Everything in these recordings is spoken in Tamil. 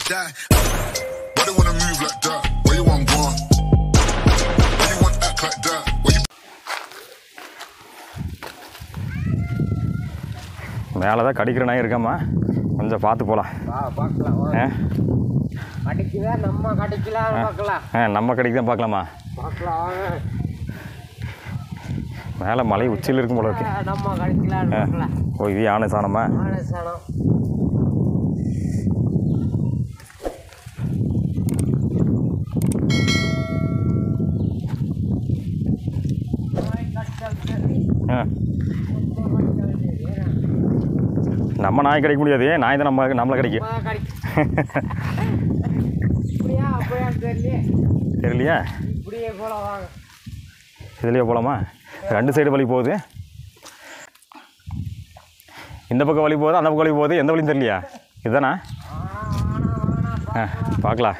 die. Why they wanna move like that? Where you want go? Why you want act like that? Where you? மேலே தான் கடிக்கிற நாய் இருக்காம்மா, கொஞ்சம் பார்த்து போகலாம். நம்ம கடிக்கலாம் பார்க்கலாம். நம்ம கடிக்கு தான் பார்க்கலாமா? பார்க்கலாம். மேலே மலை உச்சியில் இருக்கும் போல இருக்கு. நம்ம கடிக்கலாம் பார்க்கலாம். ஓ, இது யானை சாணமா? யானை சாணம். நம்ம நாய் கிடைக்க முடியாது, நாய் தான் நம்மளை கிடைக்கும். தெரியலையா? இதுலேயே போகலாமா? ரெண்டு சைடு வழி போகுது. இந்த பக்கம் வழி போகுது, அந்த பக்கம் வழி போகுது. எந்த வழியும் தெரியலையா? இதுதானா? பார்க்கலாம்.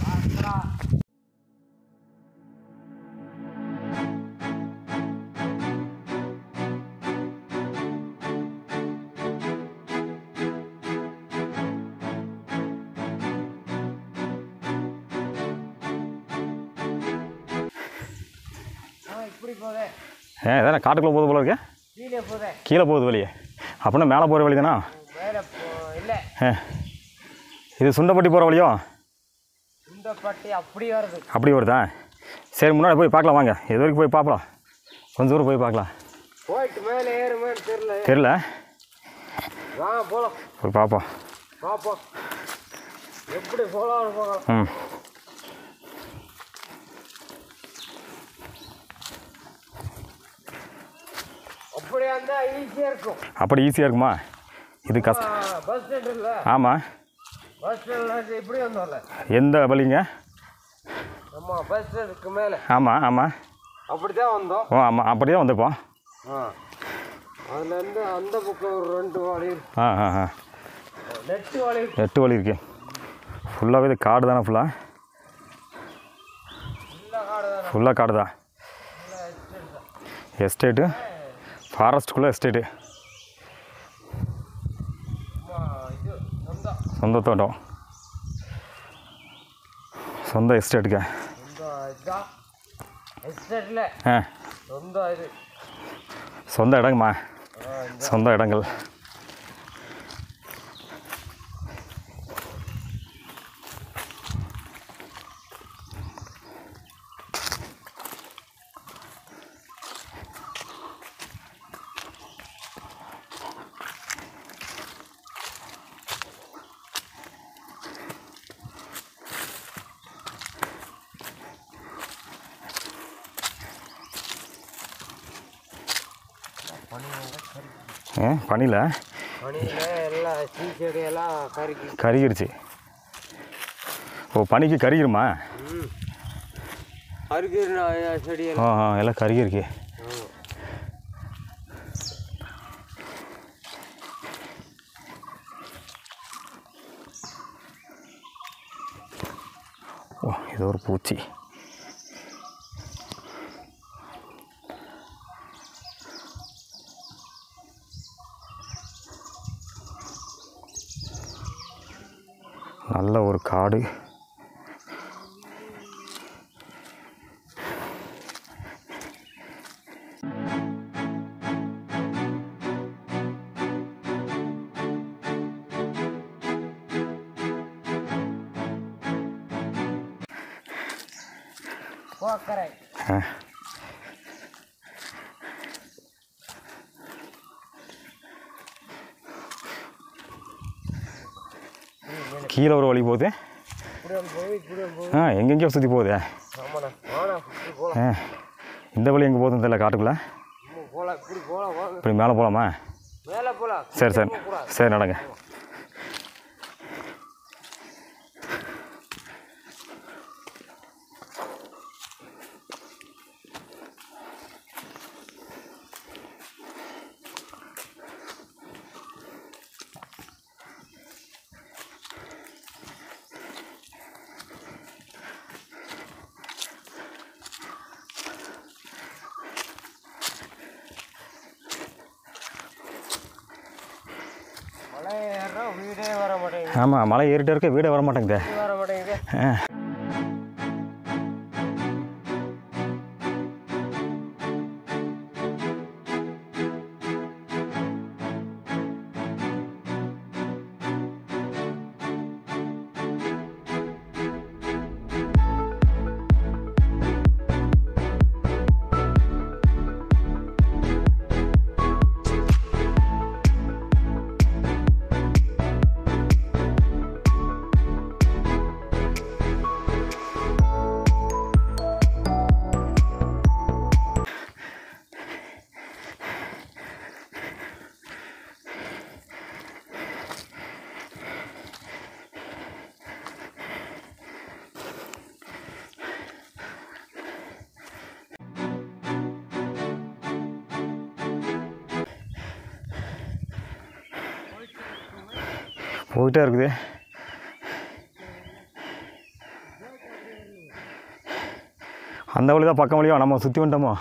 எதானே காட்டுக்குள்ளே போகுது போல இருக்கேன். கீழே போகுது வழியே. அப்படின்னா மேலே போகிற வழி தானா? இது சுண்டப்பட்டி போகிற வழியோ? அப்படி வருதா? சரி, முன்னாடி போய் பார்க்கலாம் வாங்க. இது வரைக்கும் போய் பார்க்கலாம், கொஞ்சம் தூரம் போய் பார்க்கலாம். தெரியல, போய் பார்ப்போம். ம், அப்படி ஈஸியாக இருக்குமா? இது கஷ்டம். ஆமாம். எந்த வழிங்க? ஆமாம் ஆமாம், அப்படிதான் வந்தோம். ஓ ஆமாம், அப்படி தான் வந்திருப்போம். அதுலேருந்து அந்த பக்கம் ஒரு 2 வழி. நெட்டு வழி இருக்கு. ஃபுல்லாகவே இது காடு தானே? ஃபுல்லாக காடு தான். எஸ்டேட்டு, ஃபாரஸ்ட்டுக்குள்ளே எஸ்டேட்டு. சொந்த தோட்டம், சொந்த எஸ்டேட்டுங்க. சொந்த இடங்கம்மா, சொந்த இடங்கள். பனியில் எல்லாம் செடியெல்லாம் கருகிருச்சு. ஓ, பனிக்கு கருகிருமா? செடியெல்லாம் எல்லாம் கருகிருக்கு. ஓ, இது ஒரு பூச்சி. நல்ல ஒரு காடு. கீழே ஒரு வழி போகுது. எங்கெங்கேயோ சுற்றி போகுது. இந்த வழி எங்கே போகுதுன்னு தெரியல, காட்டுக்குள்ளே. இப்படி மேலே போகலாமா? சரி சரி சரி, நடங்க. ஆமாம், மலை ஏறிட்டே இருக்க வீடே வர மாட்டேங்குதே. வர மாட்டேங்குது. போயிட்டே இருக்குது. அந்த வழி தான் பக்கம் வழியா நம்ம சுற்றி வந்துட்டோமோ.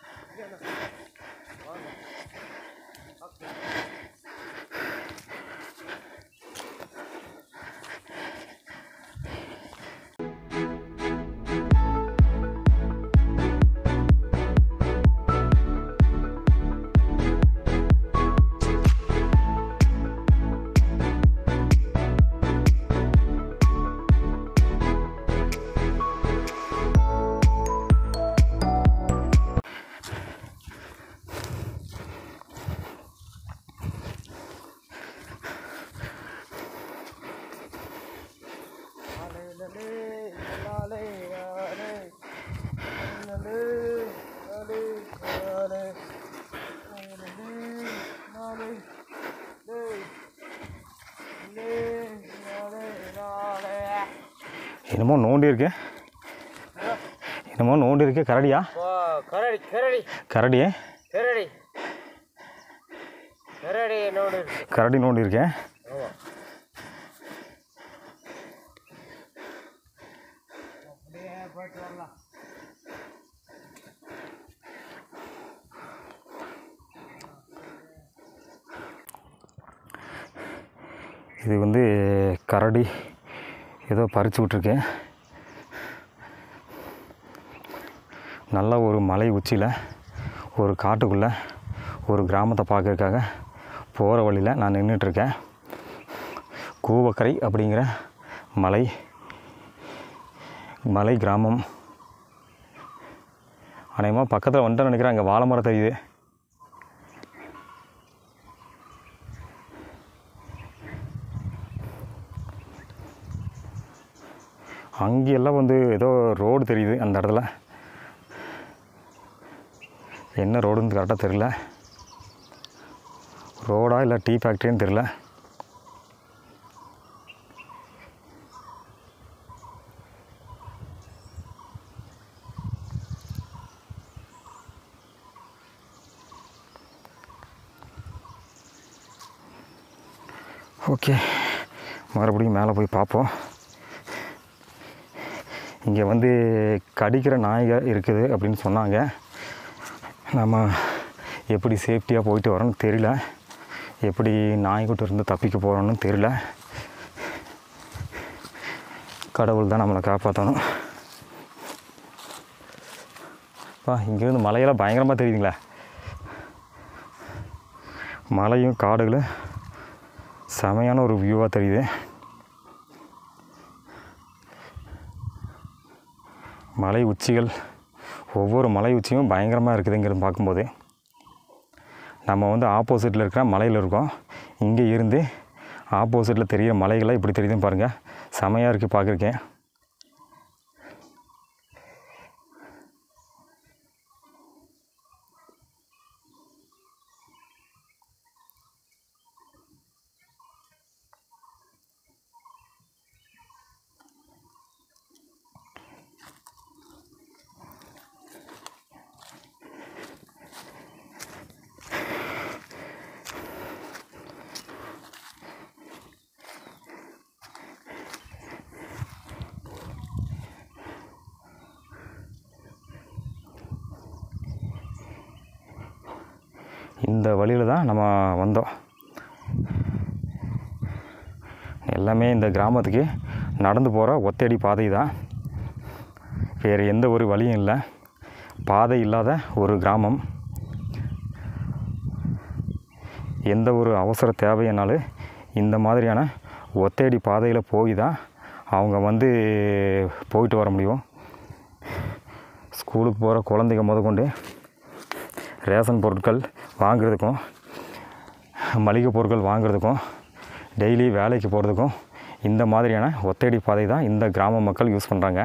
என்னமோ நோண்டி இருக்கு, என்னமோ நோண்டி இருக்கு. கரடியா? கரடி கரடி கரடியே கரடி கரடி நோண்டி இருக்கு. கரடி நோண்டி இருக்கேன். அப்படியே போயிட்டு வரலாம். இது வந்து கரடி ஏதோ பறிச்சு விட்ருக்கேன். நல்ல ஒரு மலை உச்சியில் ஒரு காட்டுக்குள்ளே ஒரு கிராமத்தை பார்க்கறதுக்காக போகிற வழியில் நான் நின்றுட்டுருக்கேன். கூவக்கரை அப்படிங்கிற மலை கிராமம். அநேகமாக பக்கத்தில் வந்துட்டு நினைக்கிறேன். அங்கே வாழை மரம் தெரியுது. அங்கெல்லாம் வந்து ஏதோ ரோடு தெரியுது. அந்த இடத்துல என்ன ரோடுன்னு கரெக்டாக தெரியல. ரோடா இல்லை டீ ஃபேக்ட்ரின்னு தெரியல. ஓகே, மறுபடியும் மேலே போய் பார்ப்போம். இங்கே வந்து கடிக்கிற நாய்கள் இருக்குது அப்படின்னு சொன்னாங்க. நம்ம எப்படி சேஃப்டியாக போயிட்டு வரோன்னு தெரியல. எப்படி நாய்கிட்ட இருந்து தப்பிக்க போகிறோன்னு தெரியல. கடவுள் தான் நம்மளை காப்பாற்றணும். இங்கேருந்து மலையெல்லாம் பயங்கரமாக தெரியுதுங்களா? மலையும் காடுகளும் செமையான ஒரு வியூவாக தெரியுது. மலை உச்சிகள், ஒவ்வொரு மலை உச்சியும் பயங்கரமாக இருக்குதுங்கிறது பார்க்கும்போது நம்ம வந்து ஆப்போசிட்டில் இருக்கிற மலையில் இருக்கோம். இங்கே இருந்து ஆப்போசிட்டில் தெரிகிற மலைகள்லாம் இப்படி தெரியுதுன்னு பாருங்கள். செமையாக இருக்குது பார்க்குறக்கேன். இந்த வழியில் தான் நம்ம வந்தோம். எல்லாமே இந்த கிராமத்துக்கு நடந்து போகிற ஒத்தடி பாதை தான். வேறு எந்த ஒரு வழியும் இல்லை. பாதை இல்லாத ஒரு கிராமம். எந்த ஒரு அவசர தேவையினாலும் இந்த மாதிரியான ஒத்தடி பாதையில் போய் தான் அவங்க வந்து போயிட்டு வர முடியும். ஸ்கூலுக்கு போகிற குழந்தைங்க முதற்கொண்டு ரேஷன் பொருட்கள் வாங்குறதுக்கும், மளிகை பொருட்கள் வாங்குறதுக்கும், டெய்லி வேலைக்கு போகிறதுக்கும் இந்த மாதிரியான ஒத்தடி பாதை தான் இந்த கிராம மக்கள் யூஸ் பண்ணுறாங்க.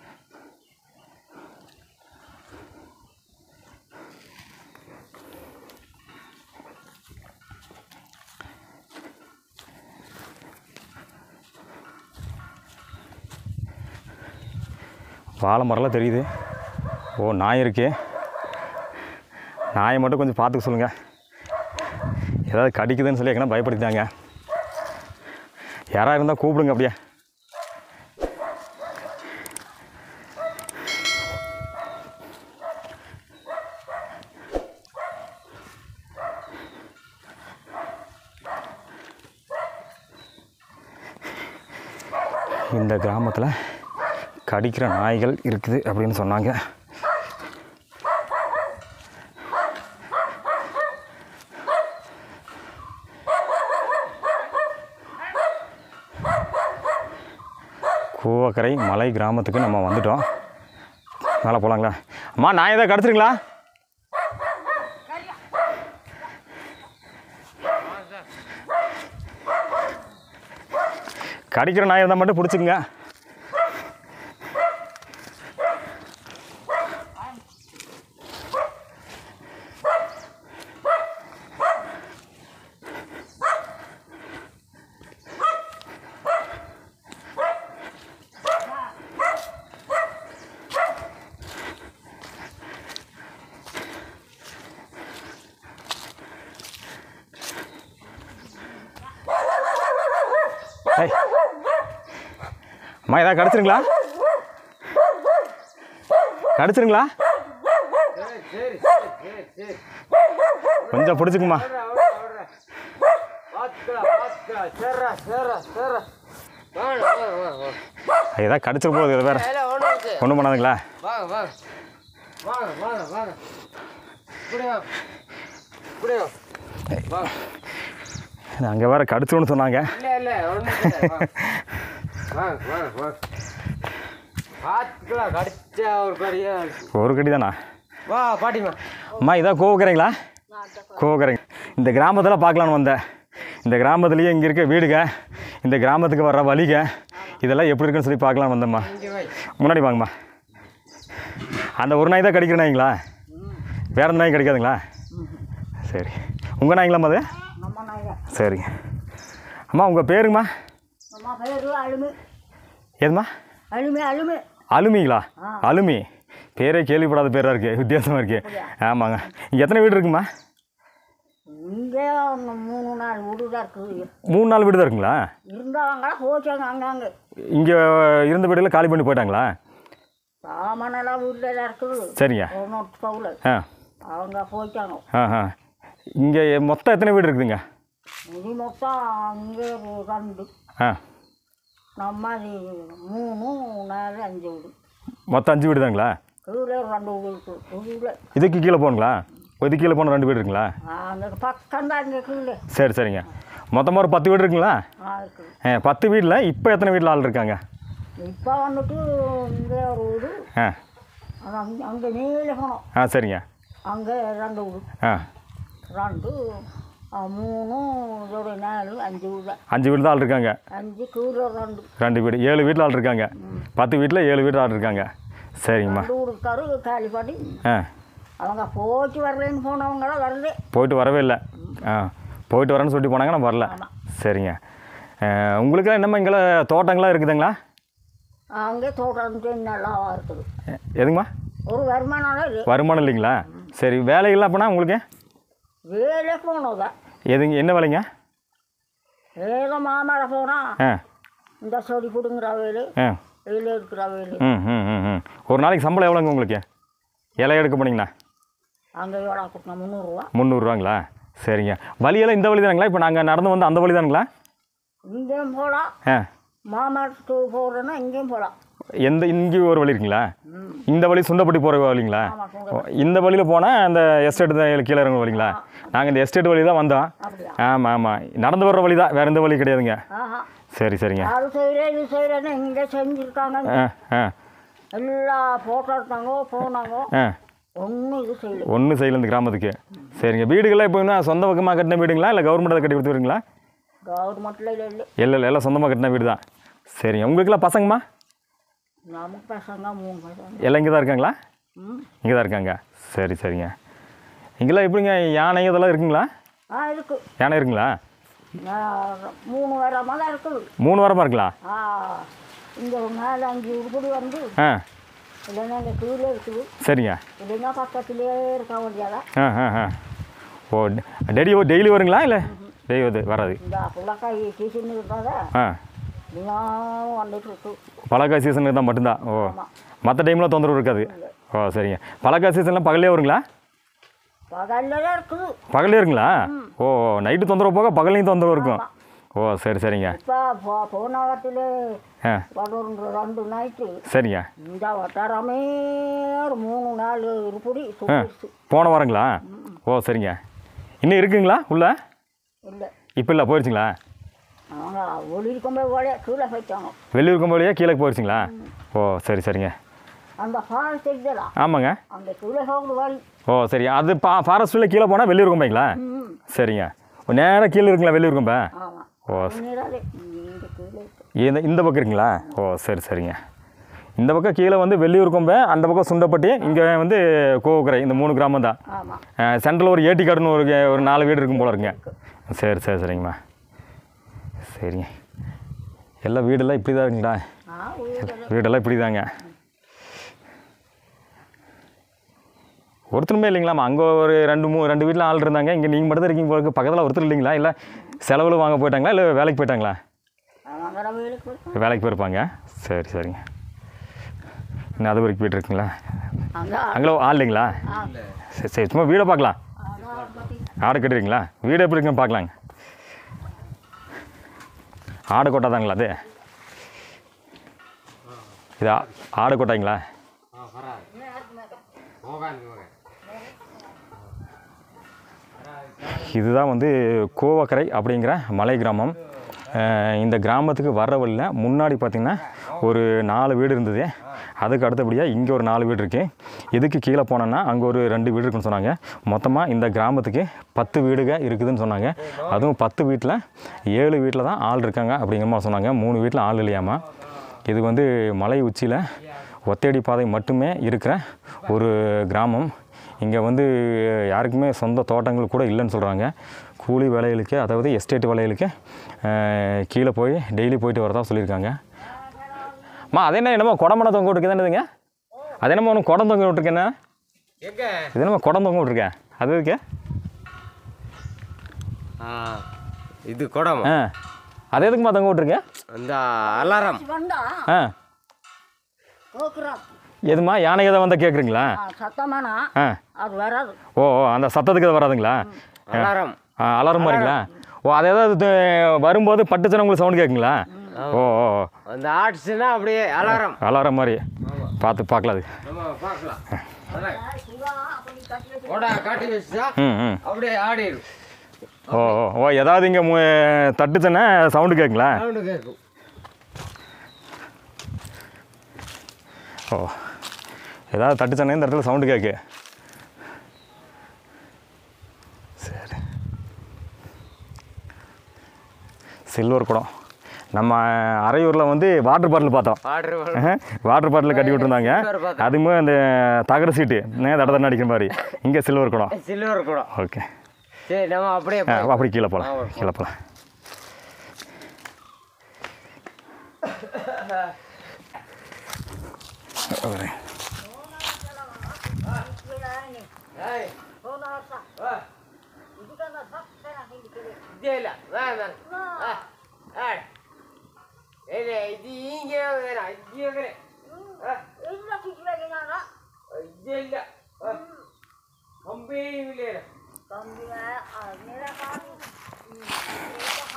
வாழை மரம்லாம் தெரியுது. ஓ, நாய் இருக்கே. நாயை மட்டும் கொஞ்சம் பார்த்துக்க சொல்லுங்கள். ஏதாவது கடிக்குதுன்னு சொல்லி எங்கன்னா பயப்படுத்திட்டாங்க. யாராக இருந்தால் கூப்பிடுங்க அப்படியே. இந்த கிராமத்தில் கடிக்கிற நாய்கள் இருக்குது அப்படின்னு சொன்னாங்க. கூவக்கரை மலை கிராமத்துக்கு நம்ம வந்துட்டோம். மேலே போகலாங்களா? அம்மா, நாய் ஏதாவது கடிச்சிருங்களா? கடிக்கிற நாய் இருந்தால் மட்டும் பிடிச்சிக்குங்க. ஏய், அம்மா ஏதாவது கடிச்சிருங்களா? கடிச்சிருங்களா? கொஞ்சம் பிடிச்சிக்குமா? ஏதாவது கடிச்சிட போகுது. இது வேற ஒன்றும் பண்ணாதுங்களா? அங்கே வேற கடிச்சிடும்னு சொன்னாங்க. ஒரு கடி தானா? அம்மா, இதான் கோவக்கரைங்களா? கோவக்கரைங்க. இந்த கிராமத்தில் பார்க்கலான்னு வந்தேன். இந்த கிராமத்துலேயே இங்கே இருக்க வீடுங்க, இந்த கிராமத்துக்கு வர்ற வழிங்க, இதெல்லாம் எப்படி இருக்குன்னு சொல்லி பார்க்கலான்னு வந்தேம்மா. முன்னாடி வாங்கம்மா. அந்த ஒரு நாய் தான் கடிக்கிற நாய்ங்களா? வேற எந்த நாய் கிடைக்காதுங்களா? சரி, உங்கள் நாய்ங்களாம்மா அது? சரிங்க. அம்மா, உங்கள் பேருங்கம்மா? ஏதும்மா? அலுமிங்களா? அலுமி பேரே கேள்விப்படாத பேராக இருக்குது, வித்தியாசமாக இருக்குது. ஆமாங்க. இங்கே எத்தனை வீடு இருக்குமா? இங்கே 3-4 வீடு தான் இருக்குது. 3-4 வீடு தான் இருக்குங்களா? இருந்தவங்க போச்சாங்க. அங்கங்கே இங்கே இருந்த வீடுலாம் காலி பண்ணி போயிட்டாங்களா? சாமானெல்லாம் வீட்டில் தான் இருக்குது. சரிங்க. பவுல அவங்க போயிட்டாங்க. இங்கே மொத்தம் எத்தனை வீடு இருக்குதுங்க? இது மொத்தம் அங்கே 2, நம்ம 3, 4, 5 வீடு. மொத்தம் 5 வீடு தாங்களா? கீழே 2 வீடு இருக்குது. இதுக்கு கீழே போகணுங்களா? இதுக்கு கீழே போன 2 வீடு இருக்குங்களா? அந்த பக்கம் தான் இங்கே கீழே. சரிங்க. மொத்தமாக ஒரு 10 வீடு இருக்குங்களா? இருக்குது. 10 வீட்டில் இப்போ எத்தனை வீட்டில் ஆள் இருக்காங்க? இப்போ வந்துட்டு இங்கே ஒரு வீடு. அங்கே மேலே போனோம். சரிங்க. அங்கே 2 வீடு. 2, 3, 4, 5 வீடு. 5 வீடு தான் ஆள் இருக்காங்க. 5 கீழே 2 வீடு. 7 வீட்டில் ஆள் இருக்காங்க. 10 வீட்டில் 7 வீட்டில் ஆள் இருக்காங்க. சரிங்கம்மா. ஊருக்காரு காலி பண்ணி அவங்க போயிட்டு வரலன்னு போனவங்களாம் வரல. போயிட்டு வரவே இல்லை. போயிட்டு வரேன்னு சொல்லிட்டு போனாங்க, நான் வரல. சரிங்க. உங்களுக்கெல்லாம் என்னம்மா இங்கே தோட்டங்களாம் இருக்குதுங்களா? அங்கே தோட்டம் நல்லா இருக்குது. எதுங்கம்மா? ஒரு வருமானம் வருமானம் இல்லைங்களா? சரி, வேலைகள்லாம் அப்போனா உங்களுக்கு? வேலை போனோதான். எதுங்க, என்ன வேலைங்க? ஏதோ மாமழை போனால் இந்த சொடி பிடுங்குற வேலை, வேலை எடுக்கிற வேலை. ஒரு நாளைக்கு சம்பளம் எவ்வளோங்க உங்களுக்கு? இலை எடுக்க போனீங்களா? அங்கே எவ்வளோ கொடுத்தோம்? 300 ரூபா. 300 ரூபாங்களா? சரிங்க. வழியெல்லாம் இந்த வழி தானுங்களா? இப்போ நாங்கள் நடந்து வந்து அந்த வழி தானுங்களா? இங்கேயும் போகலாம், ஆ மாமரத்துக்கு போகிறேன்னா இங்கேயும் போகலாம். இங்கேயும் ஒரு வழி இருக்குங்களா? இந்த வழி சுண்டப்பட்டி போகிற வழிங்களா? இந்த வழியில் போனால் அந்த எஸ்டேட் தான் கீழே இறங்க வழிங்களா? நாங்கள் இந்த எஸ்டேட் வழி தான் வந்தோம். ஆமாம் ஆமாம், நடந்து வர்ற வழி தான், வேறு எந்த வழி கிடையாதுங்க. சரி சரிங்க. அது செய்கிறேன் இது செய்கிறேன்னு இங்கே செஞ்சுருக்காங்க. ஆ எல்லாம் ஃபோட்டோ எடுத்தாங்க போனாங்க, ஒன்றும் இது செய்யல. ஒன்றும் செய்யல இந்த கிராமத்துக்கு. சரிங்க. வீடுகள்லாம் இப்போ என்ன சொந்த பக்கமாக கட்டின வீடுங்களா இல்லை கவர்மெண்ட்டில் கட்டி கொடுத்துருங்களா? கவர்மெண்ட்டில் இல்லை. இல்லை இல்லை, எல்லாம் சொந்தமாக கட்டின வீடு தான். சரிங்க. உங்களுக்குலாம் பசங்கம்மா? நமக்கு பசங்க 3 பசங்க. எல்லாம் இங்கே தான் இருக்காங்களா? இங்கே தான் இருக்காங்க. சரி சரிங்க. இங்கெல்லாம் எப்படிங்க யானை இதெல்லாம் இருக்குங்களா? இருக்கு. யானை இருக்குங்களா? 3 வாரமாக தான் இருக்குது. 3 வாரமாக இருக்குங்களா? இங்கே 4-5 உருப்படி வந்து இல்லைன்னா இங்கே கீழே இருக்குது. சரிங்க. இல்லைன்னா பக்கத்துலேயே இருக்க வேண்டியதா? ஓ டெய்லி வருங்களா இல்லை டெய்லி வராது? இந்த புள்ளக்காய் சீசன் இருந்தால் வந்துட்டு இருக்கு. பழக்காய் சீசனுக்கு தான் மட்டும்தான். ஓ மற்ற டைமில் தொந்தரவு இருக்காது. ஓ சரிங்க. பழக்காய் சீசன்லாம் பகலே வருங்களா? பகலில் இருக்குது. பகலே இருக்குங்களா? ஓ நைட்டு தொந்தரவு போக பகல்லையும் தொந்தரவு இருக்கும். ஓ சரி சரிங்க. இப்போ போன வாரத்தில் 2 நைட்டு. சரிங்க. இந்த வட்டாரமே ஒரு 3-4 உருப்படி போன வாரங்களா? ஓ சரிங்க. இன்னும் இருக்குங்களா உள்ள? இல்லை இப்போ இல்லை, போயிடுச்சுங்களா? வெளியிருக்கும் போய் கீழே போயிட்டாங்க. வெளியிருக்கும் போலியே கீழே போயிடுச்சுங்களா? ஓ சரி சரிங்க. அந்த ஃபாரஸ்ட் தெரிஞ்சதா? ஆமாங்க. அந்த கீழே போகுது வழி. ஓ சரி. அது ஃபாரஸ்ட்டில் கீழே போனால் வெளியிருக்கும் போய்ங்களா? சரிங்க. நேராக கீழே இருக்குங்களா வெளியிருக்கும் போ? ஓ இந்த பக்கம் இருக்குங்களா? ஓ சரி சரிங்க. இந்த பக்கம் கீழே வந்து வெள்ளியூர் கொம்பை, அந்த பக்கம் சுண்டப்பட்டி, இங்கே வந்து கோவக்கரை, இந்த 3 கிராமம் தான். சென்ட்ரல் ஒரு ஏட்டிக்காடுன்னு ஒரு 4 வீடு இருக்கும் போல இருக்குங்க. சரி சரி சரிங்கம்மா. சரிங்க. எல்லாம் வீடெல்லாம் இப்படி தான் இருக்குங்களா? வீடெல்லாம் இப்படி தாங்க. ஒருத்தருமே இல்லைங்களாம்மா? அங்கே ஒரு 2 வீட்டில் ஆள் இருந்தாங்க. இங்கே நீங்கள் மட்டும் தான் இருக்கீங்க போல இருக்கு. பக்கத்தில் ஒருத்தர் இல்லைங்களா? இல்லை செலவில் வாங்க போயிட்டாங்களா இல்லை வேலைக்கு போயிட்டாங்களா? வேலைக்கு போயிருப்பாங்க. சரி சரிங்க. இன்னும் அது வரைக்கும் போய்ட்டு இருக்குங்களா? அங்கே ஆள் இல்லைங்களா? சரி சரி. சும்மா வீடை பார்க்கலாம். ஆடை கட்டுறீங்களா? வீடு எப்படி இருக்குன்னு பார்க்கலாங்க. ஆடை கொட்டாதாங்களா அது? இது ஆடை கொட்டாங்களா? இதுதான் வந்து கோவக்கரை அப்படிங்கிற மலை கிராமம். இந்த கிராமத்துக்கு வர்ற வழியில் முன்னாடி பார்த்திங்கன்னா ஒரு 4 வீடு இருந்தது. அதுக்கு அடுத்தபடியாக இங்கே ஒரு 4 வீடு இருக்குது. இதுக்கு கீழே போனோன்னா அங்கே ஒரு 2 வீடு இருக்குன்னு சொன்னாங்க. மொத்தமாக இந்த கிராமத்துக்கு 10 வீடுக இருக்குதுன்னு சொன்னாங்க. அதுவும் 10 வீட்டில் 7 வீட்டில் தான் ஆள் இருக்காங்க அப்படிங்கிற மாதிரி சொன்னாங்க. 3 வீட்டில் ஆள் இல்லையாமா. இது வந்து மலை உச்சியில் ஒத்தையடி பாதை மட்டுமே இருக்கிற ஒரு கிராமம். இங்கே வந்து யாருக்குமே சொந்த தோட்டங்கள் கூட இல்லைன்னு சொல்கிறாங்க. கூலி வேலைகளுக்கு, அதாவது எஸ்டேட் வேலைகளுக்கு கீழே போய் டெய்லி போயிட்டு வரதா சொல்லியிருக்காங்க. அம்மா அது என்னமோ குடம்பனை தொங்க விட்டுருக்குதுங்க? அது என்னமோ ஒன்று குடம் தொங்க விட்டுருக்கேண்ணா? இது என்னமோ குடம் தொங்க விட்டுருக்கேன், அது இருக்கு. இது குடம். அது எதுக்குமா தொங்க விட்டுருக்கேன்? அந்த அலாரம். எதுமா யானை எதை வந்தால் கேட்குறீங்களா? சத்தமானா அது வராது. ஓ அந்த சத்தத்துக்கு அது வராதுங்களா? அலாரம். அலாரம் மாதிரிங்களா? ஓ அது ஏதாவது வரும்போது பட்டுச்சுன்னா உங்களுக்கு சவுண்ட் கேட்குங்களா? ஓ ஓ அந்த ஆட்ஸ்னா அப்படியே அலாரம். அலாரம் மாதிரி பார்த்து பார்க்கலாம். அது காட்டி வச்சா அப்படியே ஆடிடும். ஓ ஓ ஏதாவது இங்கே தட்டுச்சுன்னா சவுண்டு கேட்குங்களா? சவுண்டு கேட்கும். ஓ ஏதாவது தட்டுச்சுன்னா இந்த இடத்துல சவுண்டு கேட்கு. சரி. சில்வர் குடம். நம்ம அரையூரில் வந்து வாட்டர் பாட்டில் பார்த்தோம். வாட்டர் பாட்டில் கட்டி விட்டுருந்தாங்க. அதுவுமே அந்த தகர சீட்டு தடை அடிக்கிற மாதிரி. இங்கே சில்வர் குடம். சில்வர் குடம். ஓகே சரி, நம்ம அப்படியே அப்படி கீழே போகலாம். கீழே போகலாம்.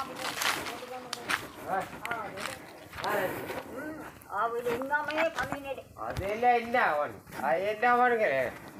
அவர் எல்லாமே பண்ணினேன். அதெல்லாம் என்ன அவன் அது என்ன அவனுங்க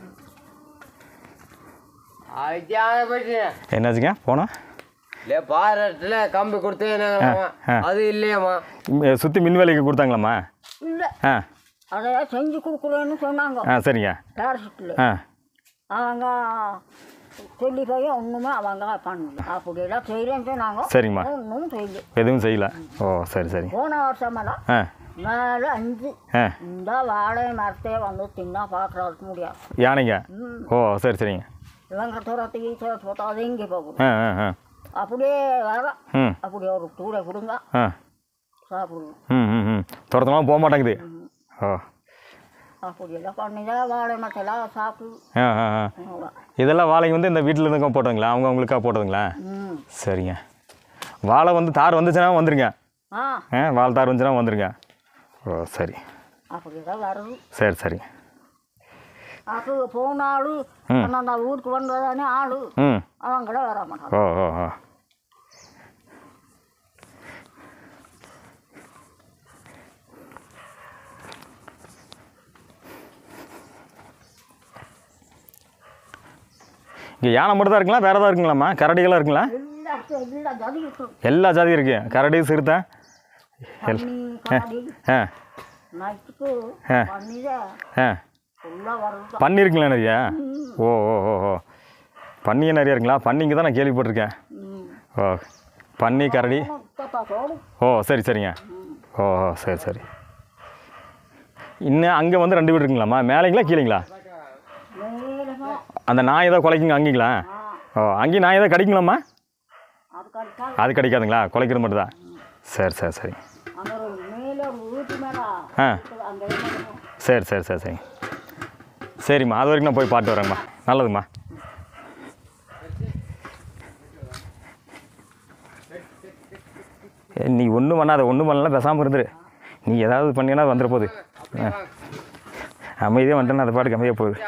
அது போயிட்டு என்னாச்சுங்க போனால் இல்லை பாரத்தில் கம்பி கொடுத்து அது இல்லையாம்மா சுற்றி மின் வேலைக்கு கொடுத்தாங்களாம்மா? இல்லை ஆ அதை செஞ்சு கொடுக்குறேன்னு சொன்னாங்க. ஆ சரிங்க. பேரசிட்டில் ஆ அவங்க சொல்லி போய் ஒன்றுமே அவங்க பண்ணல. அப்படியெல்லாம் செய்கிறேன்னு சொன்னாங்க. சரிங்கம்மா. ஒன்றும் செய்யல. எதுவும் செய்யலை. ஓ சரி சரி. போன வருஷமெல்லாம் ஆ மேலே 5 ஆ இந்த வாழை மரத்தையே வந்து தின்னா பார்க்குறதுக்கு முடியாது. யானைங்க? ஓ சரி சரிங்க. இவங்க துரத்துக்கு போட்டா அது எங்கே போகுது? ஆ ஆ ஆ அப்படியே வர ம் அப்படியே ஒரு தூளை கொடுங்க ஆ சாப்பிடுவோம். ம் ம் ம் துரத்தமாக போக மாட்டேங்குது. ஓ அப்படியெல்லாம் பண்ணிதான் வாழை மரத்தெல்லாம் சாப்பிடு. ஆ ஆ ஆ இதெல்லாம் வாழைங்க வந்து இந்த வீட்டில் இருந்துங்க போட்டதுங்களா? அவங்க அவங்களுக்காக போட்டதுங்களா? சரிங்க. வாழை வந்து தார் வந்துச்சுன்னா வந்துடுங்க. ஆ ஆ வாழை தார் வந்துச்சுன்னா வந்துடுங்க. ஓ சரி. அப்படிதான் வருது. சரி சரிங்க. அப்போ போனாலும் அந்த ஊருக்கு வந்ததானே ஆளு ம் அவங்கள வர மாட்டாங்க. ஓ ஓ ஓ இங்கே யானை மட்டும் தான் இருக்குங்களா? வேறு ஏதாவது இருக்குங்களாம்மா? கரடிகளாக இருக்குங்களா? எல்லா ஜாதி இருக்கும். எல்லா ஜாதியும் இருக்குது. கரடி சிறுத்தை பன்னி காடி ஆ நைட்டுக்கு ஆ பண்ணிதான் ஆ ஃபுல்லாக வருது. பன்னி இருக்குங்களா நிறையா? ஓ ஓ ஓ ஓ பன்னியே நிறையா இருக்குங்களா? பன்னிங்க தான் நான் கேள்விப்பட்டிருக்கேன். ஓ பன்னி கரடி. ஓ சரி சரிங்க. ஓ ஓ சரி சரி. இன்னும் அங்கே வந்து 2 வீடு இருக்குங்களாம்மா? மேலேங்களா கீழேங்களா? அந்த நாய் ஏதோ குலைக்குங்க அங்கேங்களா? ஓ அங்கேயும் நாய் ஏதோ கடிக்குங்களாம்மா? அது கிடைக்காதுங்களா? குலைக்கிறது மட்டும் தான். சரி சரி சரி. ஆ சரி சரி சரி சரி சரிம்மா. அது வரைக்கும் நான் போய் பார்த்து வரேங்கம்மா. நல்லதும்மா. நீ ஒன்றும் பண்ணாத, ஒன்றும் பண்ணலாம், பேசாமல் இருந்துரு. நீ ஏதாவது பண்ணினா வந்துட போகுது. அமைதியாக வந்துட்டேன்னா அதை பாட்டுக்கு அமைதியாக போகுது.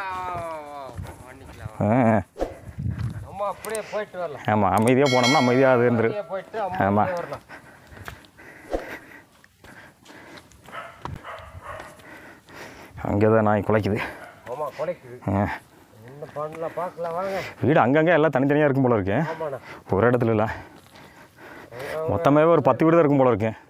அப்படியே போயிட்டு வரலாம். ஆமாம் அமைதியாக போனோம்னா அமைதியாக அது இருந்துரு. ஆமாம் அங்கே தான் நாய் குலைக்குது. ஆமாம் குலைக்குது. என்ன பண்ணலாம் பார்க்கலாம் வாங்க. வீடு அங்கங்கே எல்லாம் தனித்தனியாக இருக்கும் போல இருக்கு. ஒரு இடத்துல இல்லை, மொத்தமாகவே ஒரு 10 வீடு தான் இருக்கும் போல இருக்கு.